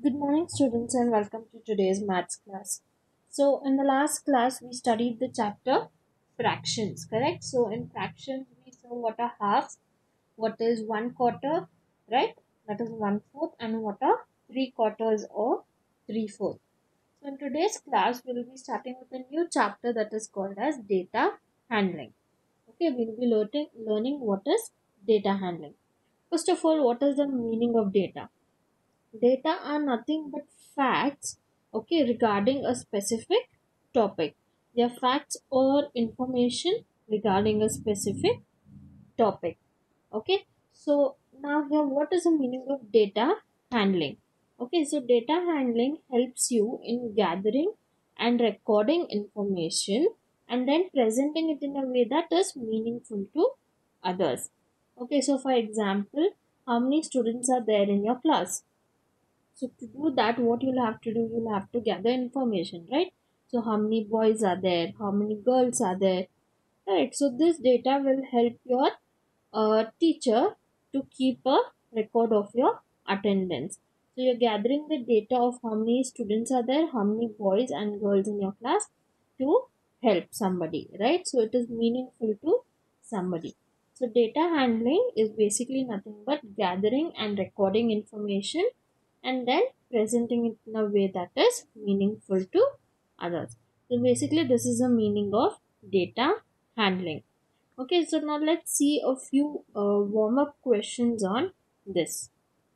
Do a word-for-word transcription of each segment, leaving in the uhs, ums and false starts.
Good morning, students, and welcome to today's maths class. So, in the last class, we studied the chapter fractions, correct? So, in fractions, we saw what are halves, what is one quarter, right? That is one fourth, and what are three quarters or three fourths. So, in today's class, we will be starting with a new chapter that is called as data handling. Okay, we will be learning, learning what is data handling. First of all, what is the meaning of data? Data are nothing but facts, okay, regarding a specific topic. They are facts or information regarding a specific topic. Okay, so now here, what is the meaning of data handling? Okay, so data handling helps you in gathering and recording information and then presenting it in a way that is meaningful to others. Okay, so for example, how many students are there in your class? So to do that, what you'll have to do, you'll have to gather information, right? So how many boys are there? How many girls are there? Right. So this data will help your uh, teacher to keep a record of your attendance. So you're gathering the data of how many students are there, how many boys and girls in your class to help somebody, right? So it is meaningful to somebody. So data handling is basically nothing but gathering and recording information and then presenting it in a way that is meaningful to others. So basically this is the meaning of data handling. Okay, so now let's see a few uh, warm-up questions on this.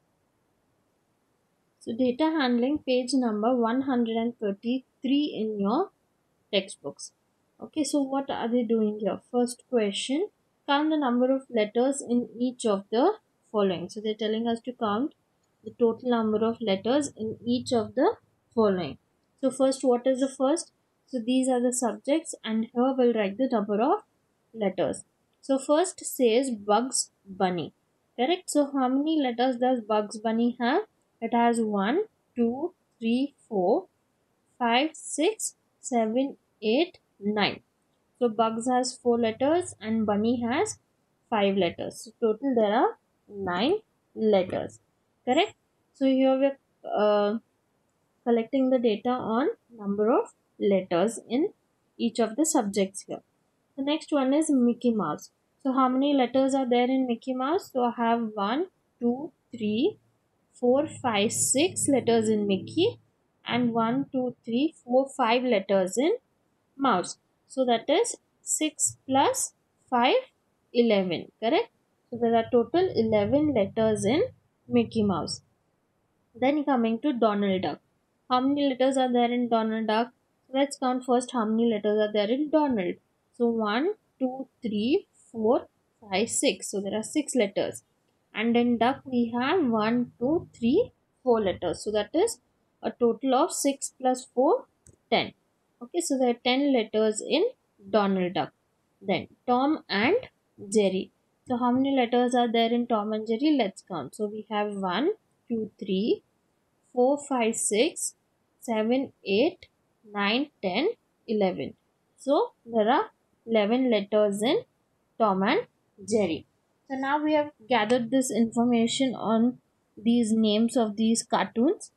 So data handling, page number one hundred thirty-three in your textbooks. Okay, so what are they doing here? First question, count the number of letters in each of the following. So they're telling us to count the total number of letters in each of the following. So first, what is the first? So these are the subjects and here we'll write the number of letters. So first says Bugs Bunny. Correct? So how many letters does Bugs Bunny have? It has one, two, three, four, five, six, seven, eight, nine. So Bugs has four letters and Bunny has five letters. So total there are nine letters. Correct? So here we're uh, collecting the data on number of letters in each of the subjects here. The next one is Mickey Mouse. So how many letters are there in Mickey Mouse? So I have one, two, three, four, five, six letters in Mickey and one, two, three, four, five letters in mouse. So that is six plus five, eleven. Correct? So there are total eleven letters in Mickey Mouse. Then coming to Donald Duck. How many letters are there in Donald Duck? So let's count first how many letters are there in Donald. So one, two, three, four, five, six. So there are six letters. And in Duck we have one, two, three, four letters. So that is a total of six plus four, ten. Okay, so there are ten letters in Donald Duck. Then Tom and Jerry. So how many letters are there in Tom and Jerry? Let's count. So we have one, two, three, four, five, six, seven, eight, nine, ten, eleven. So there are eleven letters in Tom and Jerry. So now we have gathered this information on these names of these cartoons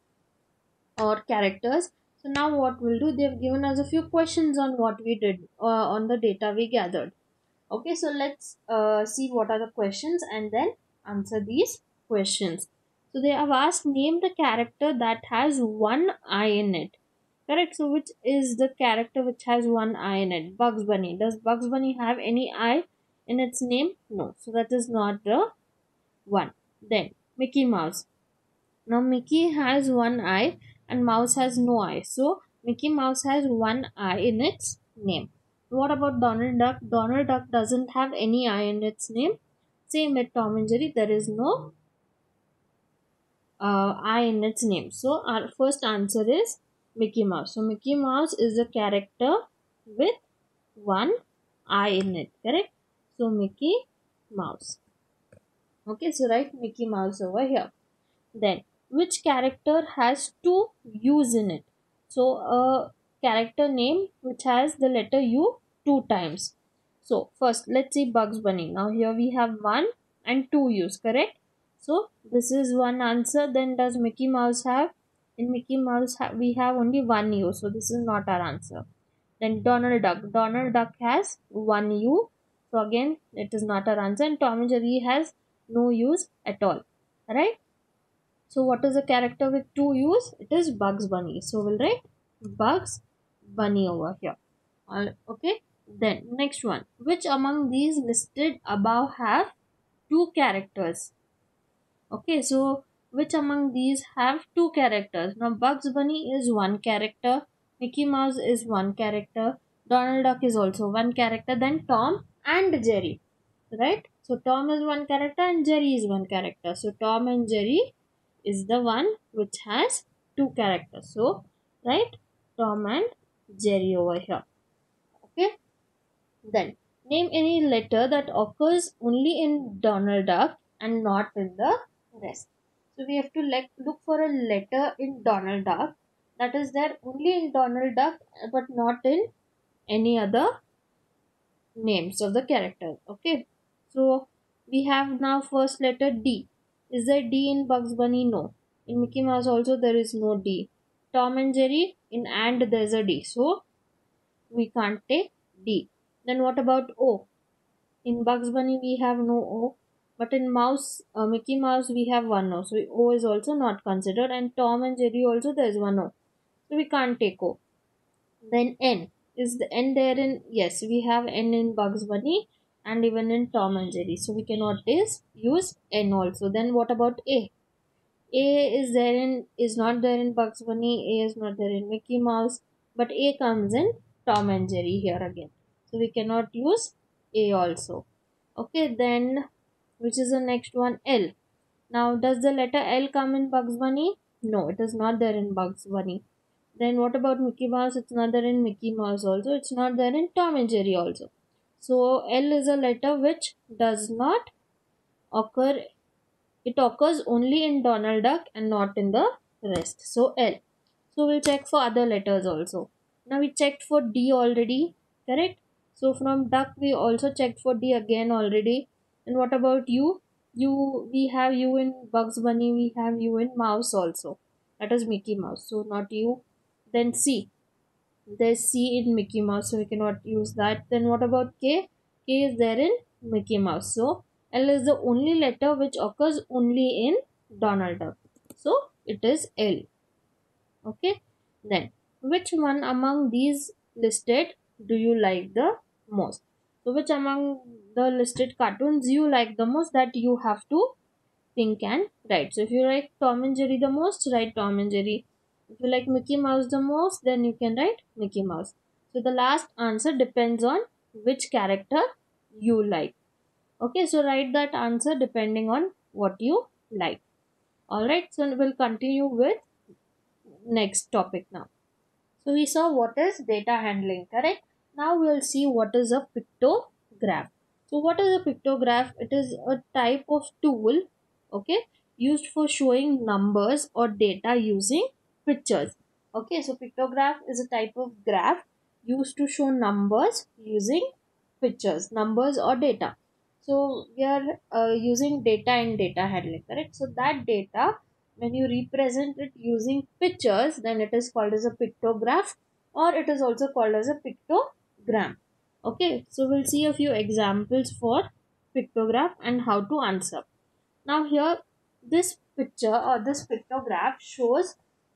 or characters. So now what we'll do, they've given us a few questions on what we did uh, on the data we gathered. Okay, so let's uh, see what are the questions and then answer these questions. So they have asked, name the character that has one eye in it. Correct. So which is the character which has one eye in it? Bugs Bunny. Does Bugs Bunny have any eye in its name? No. So that is not the one. Then Mickey Mouse. Now Mickey has one eye and Mouse has no eye. So Mickey Mouse has one eye in its name. What about Donald Duck? Donald Duck doesn't have any eye in its name. Same with Tom and Jerry, there is no uh, eye in its name. So our first answer is Mickey Mouse. So Mickey Mouse is a character with one eye in it. Correct? So Mickey Mouse. Okay, so write Mickey Mouse over here. Then, which character has two U's in it? So, a character name which has the letter U two times. So, first, let's see Bugs Bunny. Now, here we have one and two U's, correct? So, this is one answer. Then, does Mickey Mouse have In Mickey Mouse, ha- we have only one U, so this is not our answer. Then Donald Duck. Donald Duck has one U, so again it is not our answer. And Tom and Jerry has no U's at all. Right? So what is a character with two U's? It is Bugs Bunny. So we'll write Bugs Bunny over here. All okay. Then next one. Which among these listed above have two characters? Okay, so which among these have two characters? Now Bugs Bunny is one character, Mickey Mouse is one character, Donald Duck is also one character, then Tom and Jerry. Right? So Tom is one character and Jerry is one character. So Tom and Jerry is the one which has two characters. So right, Tom and Jerry over here. Okay. Then name any letter that occurs only in Donald Duck and not in the rest. So we have to like look for a letter in Donald Duck that is there only in Donald Duck but not in any other names of the character. Okay. So we have now first letter D. Is there D in Bugs Bunny? No. In Mickey Mouse also there is no D. Tom and Jerry in and there's a D. So we can't take D. Then what about O? In Bugs Bunny we have no O, but in Mouse, uh, Mickey Mouse we have one O. So O is also not considered, and Tom and Jerry also there is one O. So we can't take O. Then N. Is the N there in? Yes, we have N in Bugs Bunny and even in Tom and Jerry. So we cannot is use N also. Then what about A? A is there in is not there in Bugs Bunny. A is not there in Mickey Mouse, but A comes in Tom and Jerry here again. So we cannot use A also. Okay, then which is the next one? L. Now, does the letter L come in Bugs Bunny? No, it is not there in Bugs Bunny. Then what about Mickey Mouse? It's not there in Mickey Mouse also. It's not there in Tom and Jerry also. So L is a letter which does not occur. It occurs only in Donald Duck and not in the rest. So L. So we'll check for other letters also. Now we checked for D already, correct? So from duck we also checked for D again already. And what about U? U we have U in Bugs Bunny, we have U in Mouse also. That is Mickey Mouse. So not U. Then C. There's C in Mickey Mouse, so we cannot use that. Then what about K? K is there in Mickey Mouse. So L is the only letter which occurs only in Donald Duck. So it is L. Okay. Then which one among these listed do you like the most? So which among the listed cartoons you like the most, that you have to think and write. So if you like Tom and Jerry the most, write Tom and Jerry. If you like Mickey Mouse the most, then you can write Mickey Mouse. So the last answer depends on which character you like. Okay, so write that answer depending on what you like. Alright, so we'll continue with next topic now. So we saw what is data handling, correct? Now we'll see what is a pictograph. So what is a pictograph? It is a type of tool, okay, used for showing numbers or data using pictures. Okay, so pictograph is a type of graph used to show numbers using pictures, numbers or data. So we are uh, using data in data handling, correct? So that data, when you represent it using pictures, then it is called as a pictograph, or it is also called as a pictogram. Okay, so we'll see a few examples for pictograph and how to answer. Now here, this picture or this pictograph shows,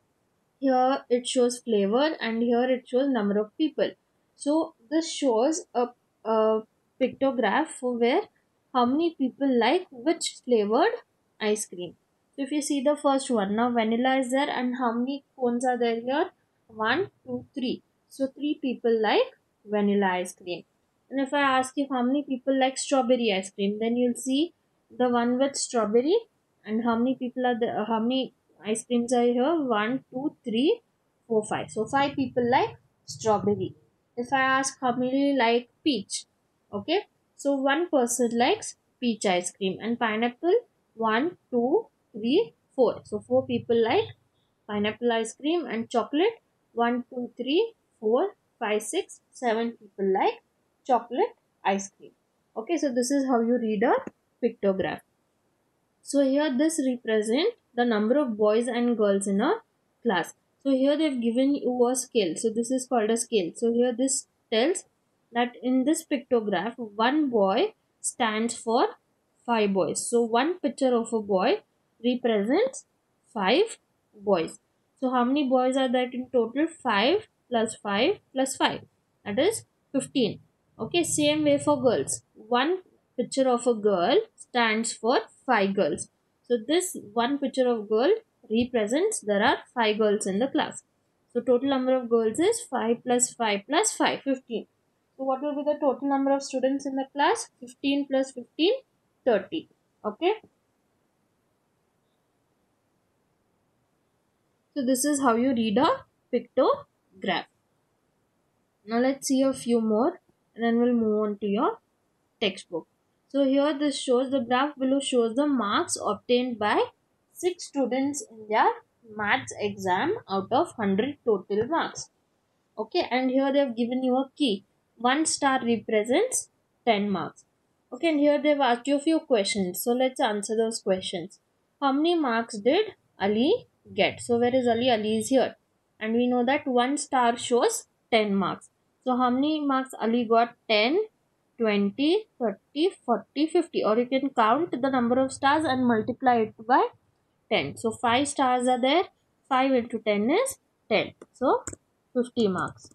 here it shows flavor and here it shows number of people. So this shows a, a pictograph for where how many people like which flavored ice cream. So if you see the first one, now vanilla is there and how many cones are there here? One, two, three. So three people like vanilla ice cream. And if I ask you how many people like strawberry ice cream, then you'll see the one with strawberry. And how many people are there? How many ice creams are here? One, two, three, four, five. So five people like strawberry. If I ask how many like peach, okay, so one person likes peach ice cream and pineapple. One, two, three, four. So four people like pineapple ice cream and chocolate. One, two, three, four, five, six, seven people like chocolate ice cream. Okay, so this is how you read a pictograph. So here this represent the number of boys and girls in a class. So here they've given you a scale. So this is called a scale. So here this tells that in this pictograph, one boy stands for five boys. So one picture of a boy represents five boys. So how many boys are there in total? five plus five plus five. That is fifteen. Okay, same way for girls. One picture of a girl stands for five girls. So this one picture of girl represents there are five girls in the class. So total number of girls is five plus five plus five, fifteen. So what will be the total number of students in the class? fifteen plus fifteen, thirty. Okay. So this is how you read a pictograph. Now let's see a few more and then we'll move on to your textbook. So here this shows, the graph below shows the marks obtained by six students in their maths exam out of one hundred total marks. Okay, and here they have given you a key. One star represents ten marks. Okay, and here they've asked you a few questions. So let's answer those questions. How many marks did Ali get? So where is Ali? Ali is here. And we know that one star shows ten marks. So how many marks Ali got? ten, twenty, thirty, forty, fifty. Or you can count the number of stars and multiply it by ten. So five stars are there. five into ten is ten. So fifty marks.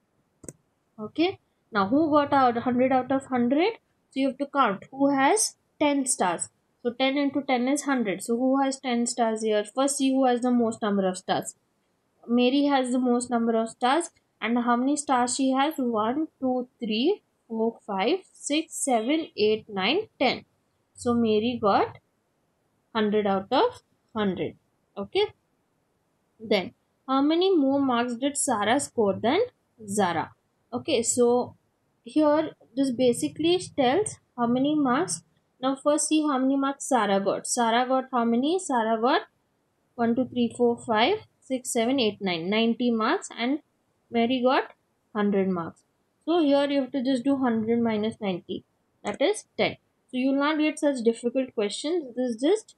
Okay. Now who got out one hundred out of one hundred? So you have to count who has ten stars. So ten into ten is one hundred. So who has ten stars here? First see who has the most number of stars. Mary has the most number of stars. And how many stars she has? one, two, three, four, five, six, seven, eight, nine, ten. So Mary got one hundred out of one hundred. Okay. Then how many more marks did Sarah score than Zara? Okay, so here this basically tells how many marks. Now first see how many marks Sarah got. Sarah got how many? Sarah got one, two, three, four, five, six, seven, eight, nine. ninety marks, and Mary got one hundred marks. So here you have to just do one hundred minus ninety. That is ten. So you will not get such difficult questions. This is just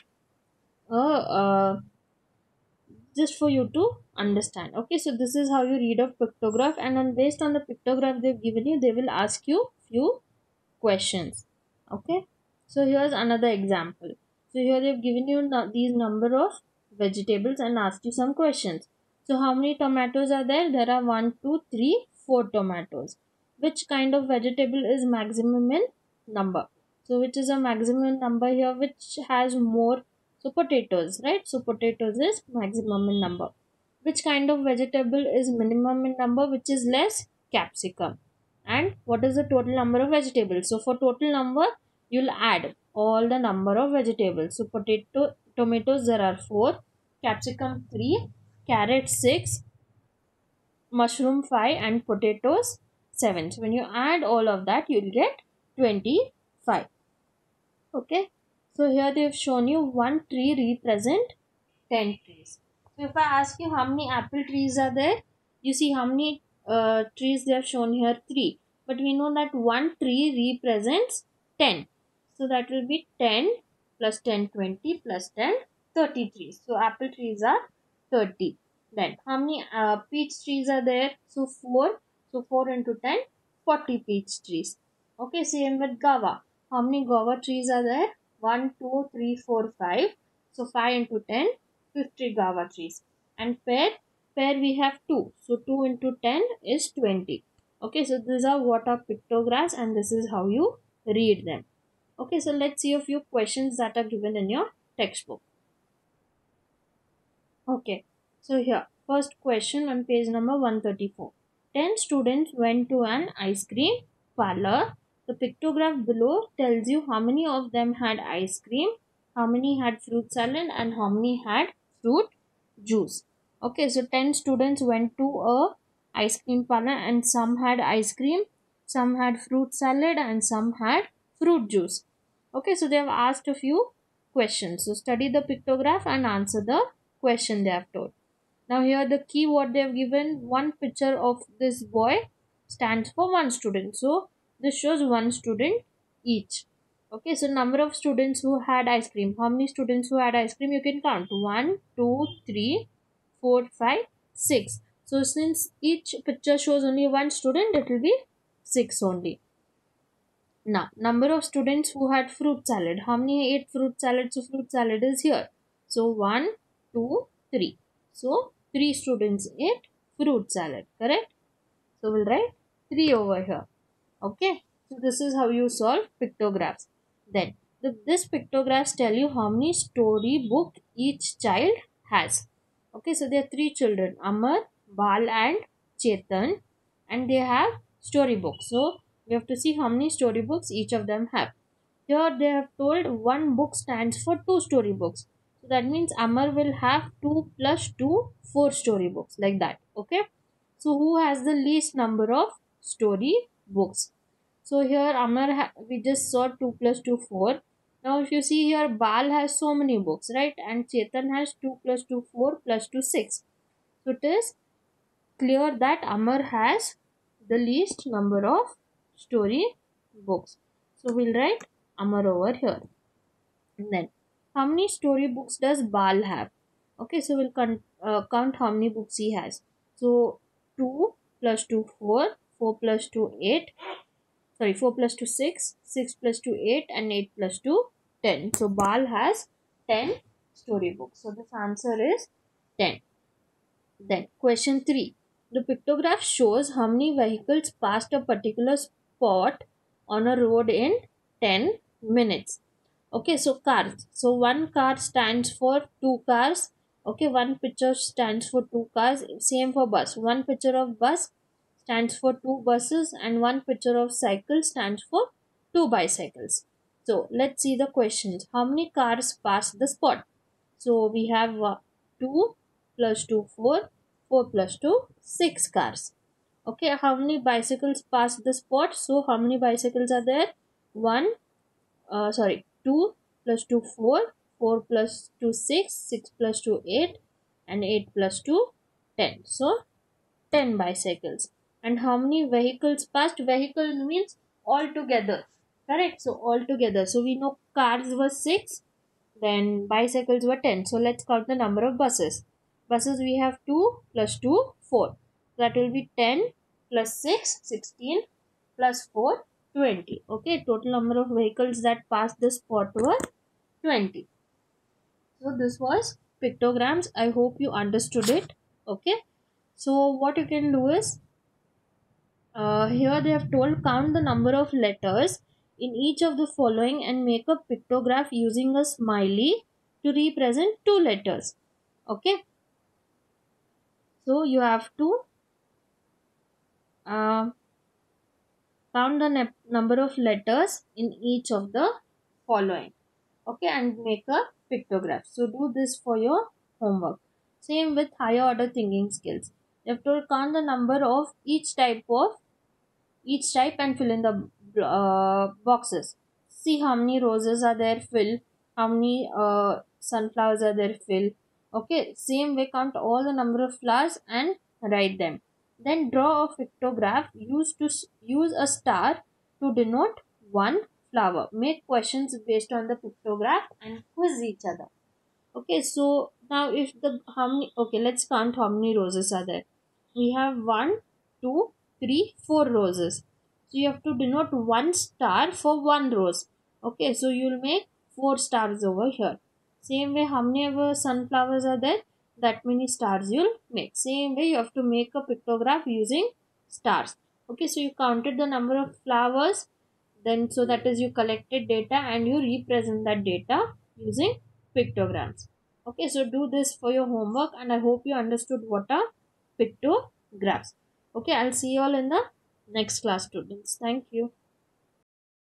a uh, just for you to understand. Okay, so this is how you read a pictograph, and then based on the pictograph they've given you, they will ask you few questions. Okay, so here's another example. So here they've given you no- these number of vegetables and asked you some questions. So how many tomatoes are there? There are one, two, three, four tomatoes. Which kind of vegetable is maximum in number? So which is a maximum number here which has more? So potatoes, right? So potatoes is maximum in number. Which kind of vegetable is minimum in number, which is less? Capsicum. And what is the total number of vegetables? So for total number, you'll add all the number of vegetables. So potato, tomatoes there are four, capsicum three, carrot six, mushroom five, and potatoes seven. So when you add all of that, you'll get twenty-five. Okay. So here they have shown you one tree represent ten trees. So if I ask you how many apple trees are there, you see how many uh, trees they have shown here? three. But we know that one tree represents ten. So that will be ten plus ten, twenty plus ten, thirty trees. So apple trees are thirty. Then how many uh, peach trees are there? So four. So four into ten, forty peach trees. Okay, same with guava. How many guava trees are there? one, two, three, four, five. So five into ten, fifty guava trees. And pear, pear we have two. So two into ten is twenty. Okay, so these are what are pictographs, and this is how you read them. Okay, so let's see a few questions that are given in your textbook. Okay, so here, first question on page number one thirty-four. ten students went to an ice cream parlor. The pictograph below tells you how many of them had ice cream, how many had fruit salad, and how many had fruit juice. Okay, so ten students went to a ice cream parlor, and some had ice cream, some had fruit salad, and some had fruit juice. Okay, so they have asked a few questions. So study the pictograph and answer the question they have told. Now here the key what they have given, one picture of this boy stands for one student. So this shows one student each. Okay, so number of students who had ice cream. How many students who had ice cream? You can count. one, two, three, four, five, six. So since each picture shows only one student, it will be six only. Now, number of students who had fruit salad. How many ate fruit salad? So fruit salad is here. So one, two, three. So three students ate fruit salad. Correct? So we'll write three over here. Okay. So this is how you solve pictographs. Then the, this pictographs tell you how many story book each child has. Okay. So there are three children, Amar, Bal and Chetan, and they have storybook. So we have to see how many storybooks each of them have. Here they have told one book stands for two storybooks. So that means Amar will have two plus two, four storybooks like that. Okay. So who has the least number of story books? So here Amar ha- we just saw two plus two, four. Now if you see here, Bal has so many books, right? And Chetan has two plus two, four plus two, six. So it is clear that Amar has the least number of story books. So we'll write Amar over here. And then how many story books does Bal have? Okay, so we'll con- uh, count how many books he has. So two plus two, four, four plus two, eight. Sorry, four plus two, six, six plus two, eight, and eight plus two, ten. So Bal has ten storybooks. So this answer is ten. Then question three. The pictograph shows how many vehicles passed a particular spot on a road in ten minutes. Okay, so cars. So one car stands for two cars. Okay, one picture stands for two cars. Same for bus. One picture of bus stands for two buses, and one picture of cycle stands for two bicycles. So let's see the questions. How many cars pass the spot? So we have uh, two plus two, four, four plus two, six cars. Okay, how many bicycles pass the spot? So how many bicycles are there? one, uh, sorry, two plus two, four, four plus two, six, six plus two, eight, and eight plus two, ten. So ten bicycles. And how many vehicles passed? Vehicle means all together. Correct? So all together. So we know cars were six, then bicycles were ten. So let's count the number of buses. Buses we have two plus two, four. That will be ten plus six, sixteen, plus four, twenty. Okay, total number of vehicles that passed the spot were twenty. So this was pictograms. I hope you understood it. Okay. So what you can do is, uh, here they have told count the number of letters in each of the following and make a pictograph using a smiley to represent two letters. Okay. So you have to uh, count the ne- number of letters in each of the following. Okay, and make a pictograph. So do this for your homework. Same with higher order thinking skills. You have to count the number of each type of each type and fill in the uh, boxes. See how many roses are there, fill. How many uh, sunflowers are there, fill. Okay, same way count all the number of flowers and write them. Then draw a pictograph. Use to use a star to denote one flower. Make questions based on the pictograph and quiz each other. Okay, so now if the how many okay, let's count how many roses are there. We have one, two, three, four roses. So you have to denote one star for one rose. Okay, so you'll make four stars over here. Same way, how many ever sunflowers are there? That many stars you'll make. Same way, you have to make a pictograph using stars. Okay, so you counted the number of flowers, then so that is you collected data and you represent that data using pictograms. Okay, so do this for your homework and I hope you understood what are pictographs. Okay, I'll see you all in the next class, students. Thank you.